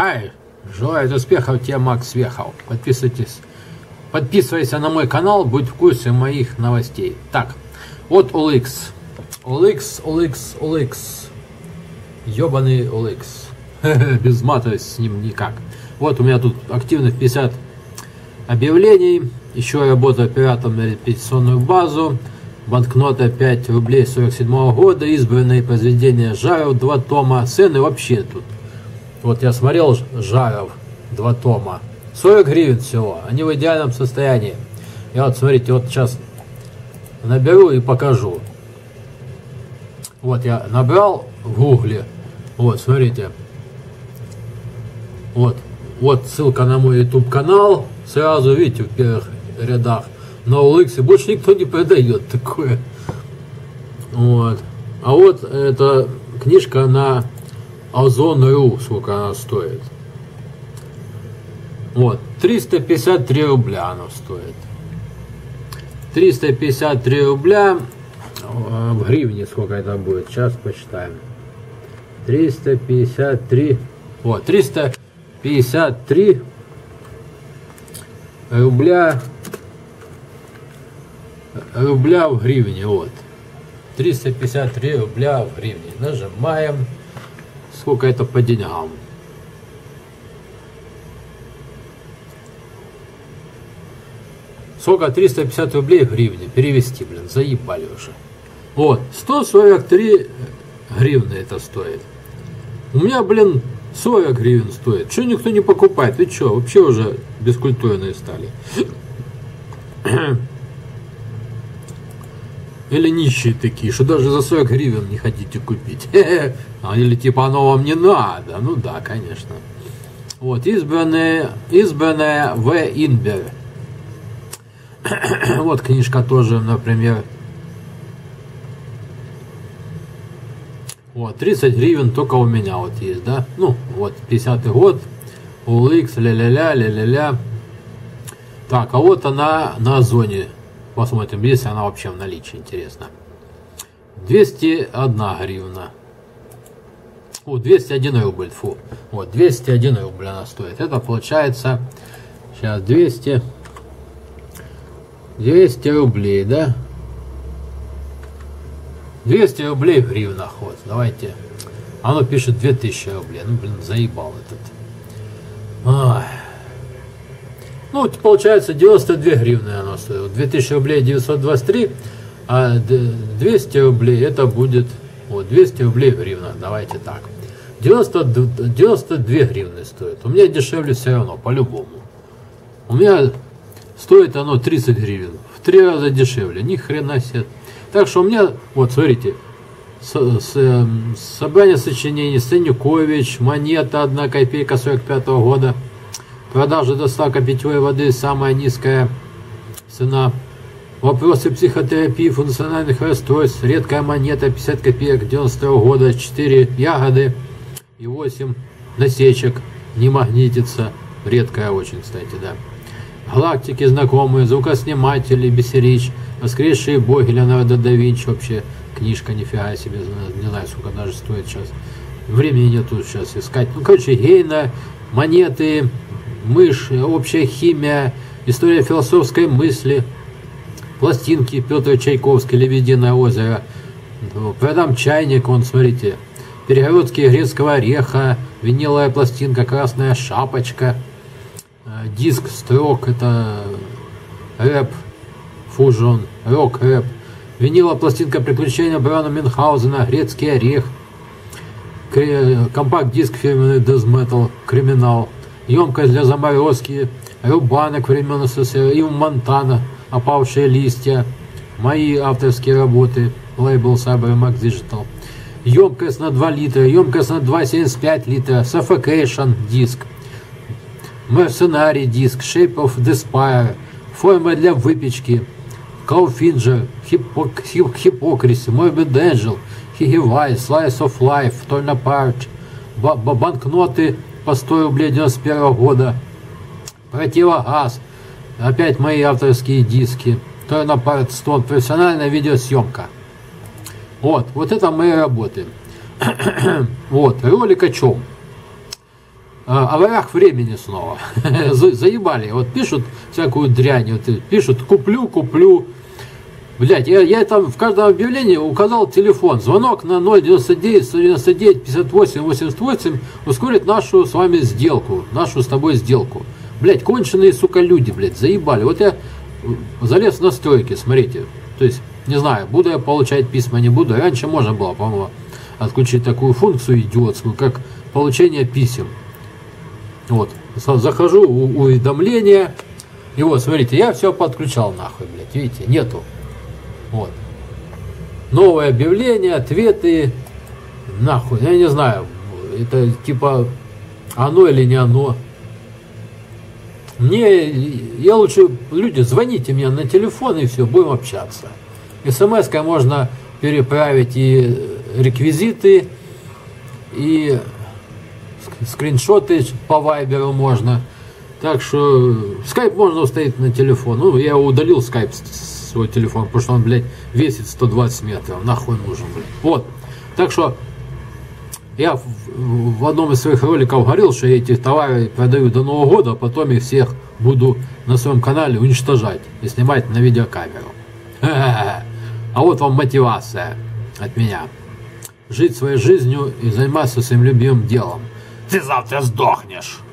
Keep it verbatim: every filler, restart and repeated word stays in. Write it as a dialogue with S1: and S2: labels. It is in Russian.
S1: Хай! Желаю успехов тебе, Макс Вехов. Подписывайтесь. Подписывайся на мой канал, будь в курсе моих новостей. Так, вот о эл икс. о эл икс, о эл икс, о эл икс. Ёбаный о эл икс. Без мата с ним никак. Вот у меня тут активных пятьдесят объявлений. Еще работа оператором на репетиционную базу. Банкнота пять рублей сорок седьмого года. Избранные произведения Жаров, два тома. Цены вообще тут. Вот я смотрел Жаров, два тома. сорок гривен всего. Они в идеальном состоянии. Я вот, смотрите, вот сейчас наберу и покажу. Вот я набрал в гугле. Вот, смотрите. Вот. Вот ссылка на мой YouTube канал. Сразу видите в первых рядах. На о эл икс больше никто не продает такое. Вот. А вот эта книжка на Озон точка ру, сколько она стоит. Вот. триста пятьдесят три рубля она стоит. триста пятьдесят три рубля. В гривне сколько это будет? Сейчас посчитаем. триста пятьдесят три. Вот. триста пятьдесят три рубля. Рубля в гривне. Вот. триста пятьдесят три рубля в гривне. Нажимаем. Сколько это по деньгам? Сколько? триста пятьдесят рублей в гривне. Перевести, блин, заебали уже. Вот. сто сорок три гривны это стоит. У меня, блин, сорок гривен стоит. Что никто не покупает? Вы что? Вообще уже бескультурные стали. Или нищие такие, что даже за сорок гривен не хотите купить. Или типа оно вам не надо. Ну да, конечно. Вот, избранная, избранная В. Инбер. Вот книжка тоже, например. Вот, тридцать гривен только у меня вот есть, да? Ну, вот, пятидесятый год. о эл икс, ля-ля-ля, ля-ля-ля. Так, а вот она на Озоне. Посмотрим, если она вообще в наличии, интересно. двести одна гривна. О, двести один рубль, фу. Вот, двести один рубль она стоит. Это получается, сейчас, двести, двести рублей, да? двести рублей в гривнах, вот, давайте. Оно пишет две тысячи рублей. Ну, блин, заебал этот. Ой. Ну, получается, девяносто две гривны оно стоит. две тысячи рублей девятьсот двадцать три, а двести рублей это будет, вот, двести рублей в гривнах. Давайте так. девяносто, девяносто две гривны стоит. У меня дешевле все равно, по-любому. У меня стоит оно тридцать гривен. В три раза дешевле. Ни хрена себе. Так что у меня, вот, смотрите, с, с, собрание сочинений Станюкович, монета одна копейка сорок пятого года. Продажа, доставка питьевой воды, самая низкая цена. Вопросы психотерапии, функциональных расстройств, редкая монета, пятьдесят копеек девяносто второго года, четыре ягоды и восемь насечек, не магнитится, редкая очень, кстати, да. Галактики знакомые, звукосниматели, Бессерич, воскресшие боги, Леонардо да Винчи, вообще книжка нифига себе, не знаю, сколько даже стоит сейчас. Времени нету сейчас искать. Ну, короче, Гейна, монеты, мышь, общая химия, история философской мысли, пластинки Петр Чайковский, Лебединое озеро, продам чайник, вон, смотрите, перегородки грецкого ореха, виниловая пластинка, красная шапочка, диск строк, это рэп, фужон, рок, рэп, виниловая пластинка приключения Брауна Мюнхгаузена, грецкий орех, компакт-диск фирменный Death Metal, криминал, емкость для заморозки, рубанок времен СССР, Ив Монтана, опавшие листья, мои авторские работы, лейбл Cybermax Digital, емкость на два литра, емкость на два семьдесят пять литра, Suffocation диск, Mercenary диск, Shape of Despair, форма для выпечки, Cowfinger, Hypocrisy, Morbid Angel, Higgy Slice of Life, Torn Apart, банкноты по сто рублей девяносто первого года, Противогаз, опять мои авторские диски, Torn Apart Stone, профессиональная видеосъемка. Вот, вот это мои работы. Вот, ролик о чем? о ворах времени снова. Заебали. Вот пишут всякую дрянь, вот пишут куплю, куплю. Блять, я, я там в каждом объявлении указал телефон. Звонок на ноль девяносто девять сто девяносто девять пятьдесят восемь восемьдесят восемь ускорит нашу с вами сделку. Нашу с тобой сделку. Блять, конченые, сука, люди, блять, заебали. Вот я залез в настройки, смотрите. То есть, не знаю, буду я получать письма, не буду. Раньше можно было, по-моему, отключить такую функцию идиотскую, как получение писем. Вот, захожу, уведомления. И вот, смотрите, я все подключал нахуй, блядь, видите, нету. Вот. Новое объявление, ответы. Нахуй, я не знаю, это типа оно или не оно. Мне, я лучше, люди, звоните мне на телефон и все, будем общаться. СМС-кой можно переправить и реквизиты, и скриншоты по вайберу можно. Так что скайп можно установить на телефон. Ну, я удалил скайп с свой телефон, потому что он, блядь, весит сто двадцать метров. Нахуй нужен, блядь. Вот. Так что я в, в одном из своих роликов говорил, что я эти товары продаю до Нового года, а потом их всех буду на своем канале уничтожать и снимать на видеокамеру. А вот вам мотивация от меня. Жить своей жизнью и заниматься своим любимым делом. Ты завтра сдохнешь.